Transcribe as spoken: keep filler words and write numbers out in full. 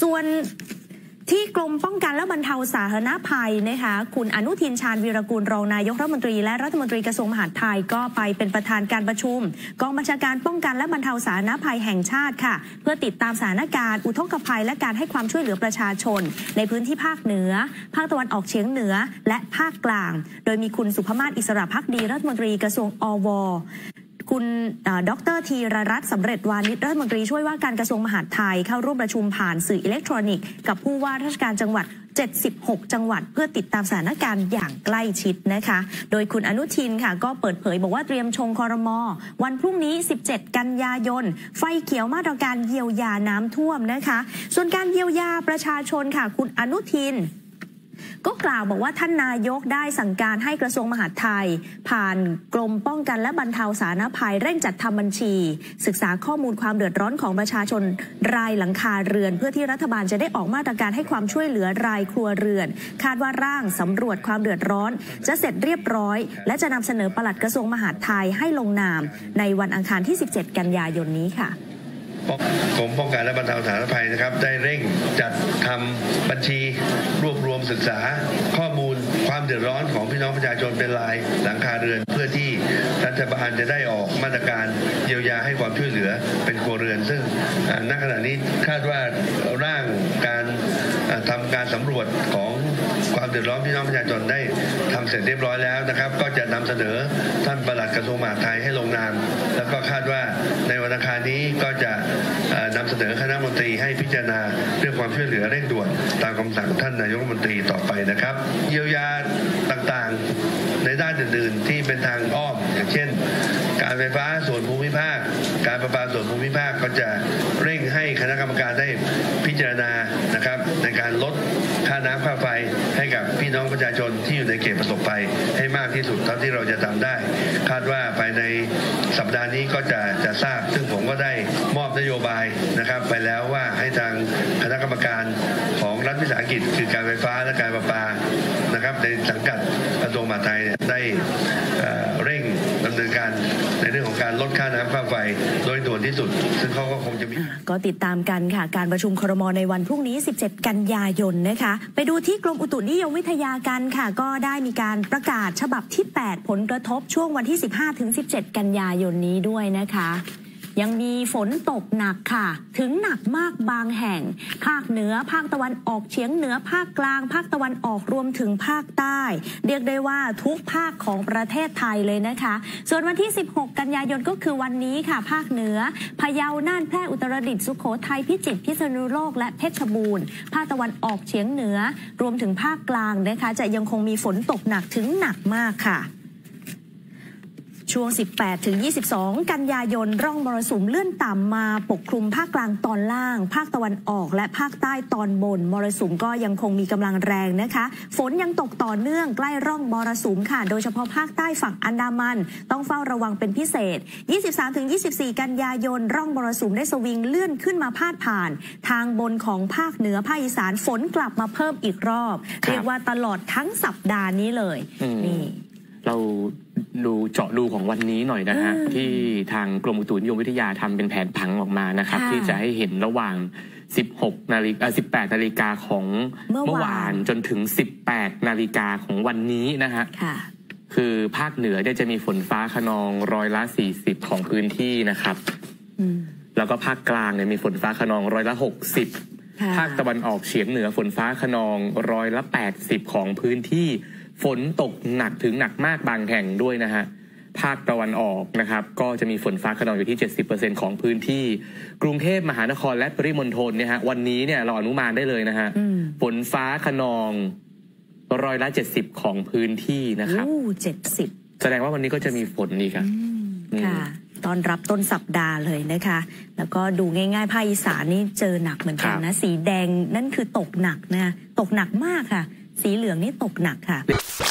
ส่วนที่กรมป้องกันและบรรเทาสาธารณภัยนะคะคุณอนุทินชาญวีรกูลรองนายกรัฐมนตรีและรัฐมนตรีกระทรวงมหาดไทยก็ไปเป็นประธานการประชุมกองบัญชาการป้องกันและบรรเทาสาธารณภัยแห่งชาติค่ะเพื่อติดตามสถานการณ์อุทกภัยและการให้ความช่วยเหลือประชาชนในพื้นที่ภาคเหนือภาคตะวันออกเฉียงเหนือและภาคกลางโดยมีคุณสุภมาศอิสระภักดีรัฐมนตรีกระทรวงอวคุณดร.ธีรรัตน์สำเร็จวานิชรัฐมนตรีช่วยว่าการกระทรวงมหาดไทยเข้าร่วมประชุมผ่านสื่ออิเล็กทรอนิกส์กับผู้ว่าราชการจังหวัดเจ็ดสิบหกจังหวัดเพื่อติดตามสถานการณ์อย่างใกล้ชิดนะคะโดยคุณอนุทินค่ะก็เปิดเผยบอกว่าเตรียมชงครม.วันพรุ่งนี้สิบเจ็ดกันยายนไฟเขียวมาตรการเยียวยาน้ำท่วมนะคะส่วนการเยียวยาประชาชนค่ะคุณอนุทินก็กล่าวบอกว่าท่านนายกได้สั่งการให้กระทรวงมหาดไทยผ่านกรมป้องกันและบรรเทาสาธารณภัยเร่งจัดทำบัญชีศึกษาข้อมูลความเดือดร้อนของประชาชนรายหลังคาเรือนเพื่อที่รัฐบาลจะได้ออกมาตรการให้ความช่วยเหลือรายครัวเรือนคาดว่าร่างสำรวจความเดือดร้อนจะเสร็จเรียบร้อยและจะนำเสนอปลัดกระทรวงมหาดไทยให้ลงนามในวันอังคารที่สิบเจ็ดกันยายนนี้ค่ะกรมป้องกันและบรรเทาสาธารณภัยนะครับได้เร่งจัดทำบัญชีรวบรวมศึกษาข้อมูลความเดือดร้อนของพี่น้องประชาชนเป็นรายหลังคาเรือนเพื่อที่รัฐบาลจะได้ออกมาตรการเยียวยาให้ความช่วยเหลือเป็นครัวเรือนซึ่งณขณะนี้คาดว่าร่างการทำการสำรวจของความเดือดร้อนพี่น้องประชาชนได้ทำเสร็จเรียบร้อยแล้วนะครับก็จะนำเสนอท่านปลัดกระทรวงมหาดไทยให้ลงนามแล้วก็คาดว่าในวันอังคารนี้ก็จะนำเสนอคณะมนตรีให้พิจารณาเรื่องความช่วยเหลือเร่งด่วนตามคำสั่งท่านนายกรัฐมนตรีต่อไปนะครับเยียวยาต่างๆในด้านอื่นๆที่เป็นทางอ้อมอย่างเช่นการไฟฟ้าส่วนภูมิภาคการประปาส่วนภูมิภาคก็จะเร่งให้คณะกรรมการได้พิจารณานะครับในการลดค่าน้ำค่าไฟให้กับพี่น้องประชาชนที่อยู่ในเขตประสบภัยให้มากที่สุดเท่าที่เราจะทำได้คาดว่าภายในสัปดาห์นี้ก็จะจะทราบซึ่งผมก็ได้มอบนโยบายนะครับไปแล้วว่าให้ทางคณะกรรมการของรัฐวิสาหกิจคือการไฟฟ้าและการประปานะครับในสังกัดกระทรวงมหาดไทยได้เร่งดำเนินการในเรื่องของการลดค่าน้ำค่าไฟโดยด่วนที่สุดซึ่งเขาก็คงจะมีก็ติดตามกันค่ะการประชุมครม.ในวันพรุ่งนี้สิบเจ็ดกันยายนนะคะไปดูที่กรมอุตุนิยมวิทยากันค่ะก็ได้มีการประกาศฉบับที่แปดผลกระทบช่วงวันที่สิบห้าถึงสิบเจ็ดกันยายนนี้ด้วยนะคะยังมีฝนตกหนักค่ะถึงหนักมากบางแห่งภาคเหนือภาคตะวันออกเฉียงเหนือภาคกลางภาคตะวันออกรวมถึงภาคใต้เรียกได้ว่าทุกภาคของประเทศไทยเลยนะคะส่วนวันที่สิบหกกันยายนก็คือวันนี้ค่ะภาคเหนือพะเยาน่านแพร่อุตรดิตถ์สุโขทัยพิจิตรพิษณุโลกและเพชรบูรณ์ภาคตะวันออกเฉียงเหนือรวมถึงภาคกลางนะคะจะยังคงมีฝนตกหนักถึงหนักมากค่ะช่วง สิบแปดถึงยี่สิบสอง กันยายนร่องมรสุมเลื่อนต่ำมาปกคลุมภาคกลางตอนล่างภาคตะวันออกและภาคใต้ตอนบนมรสุมก็ยังคงมีกำลังแรงนะคะฝนยังตกต่อเนื่องใกล้ร่องมรสุมค่ะโดยเฉพาะภาคใต้ฝั่งอันดามันต้องเฝ้าระวังเป็นพิเศษ ยี่สิบสามถึงยี่สิบสี่ กันยายนร่องมรสุมได้สวิงเลื่อนขึ้นมาพาดผ่านทางบนของภาคเหนือภาคอีสานฝนกลับมาเพิ่มอีกรอบเรียกว่าตลอดทั้งสัปดาห์นี้เลยนี่เราดูเจาะดูของวันนี้หน่อยนะฮะที่ทางกรมอุตุนิยมวิทยาทำเป็นแผนผังออกมานะครับที่จะให้เห็นระหว่างสิบหกนาฬิกาสิบแปดนาฬิกาของเมื่อวานจนถึงสิบแปดนาฬิกาของวันนี้นะฮะคือภาคเหนือเนี่ยจะมีฝนฟ้าคะนองร้อยละสี่สิบของพื้นที่นะครับแล้วก็ภาคกลางเนี่ยมีฝนฟ้าคะนองร้อยละหกสิบภาคตะวันออกเฉียงเหนือฝนฟ้าคะนองร้อยละแปดสิบของพื้นที่ฝนตกหนักถึงหนักมากบางแห่งด้วยนะฮะภาคตะวันออกนะครับก็จะมีฝนฟ้าคะนองอยู่ที่ เจ็ดสิบเปอร์เซ็นต์ ของพื้นที่กรุงเทพมหานครและปริมณฑลเนี่ยฮะวันนี้เนี่ยเราอนุมานได้เลยนะฮะฝนฟ้าคะนองร้อยละเจ็ดสิบของพื้นที่นะครับเจ็ดสิบแสดงว่าวันนี้ก็จะมีฝนอีกครับค่ะตอนรับต้นสัปดาห์เลยนะคะแล้วก็ดูง่ายๆภาคอีสานนี่เจอหนักเหมือนกันนะสีแดงนั่นคือตกหนักนะตกหนักมากค่ะสีเหลืองนี่ตกหนักค่ะ